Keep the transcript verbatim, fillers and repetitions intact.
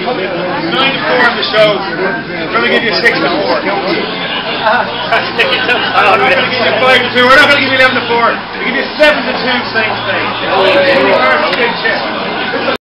nine to four on the show. We're going to give you six to four. We're not going to give you five to two. We're not going to give you eleven to four. We'll give you seven to two, same thing.